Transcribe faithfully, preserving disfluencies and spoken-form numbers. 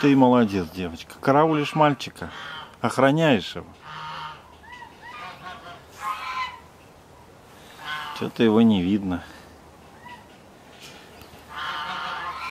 ты молодец, девочка. Караулишь мальчика. Охраняешь его. Что-то его не видно.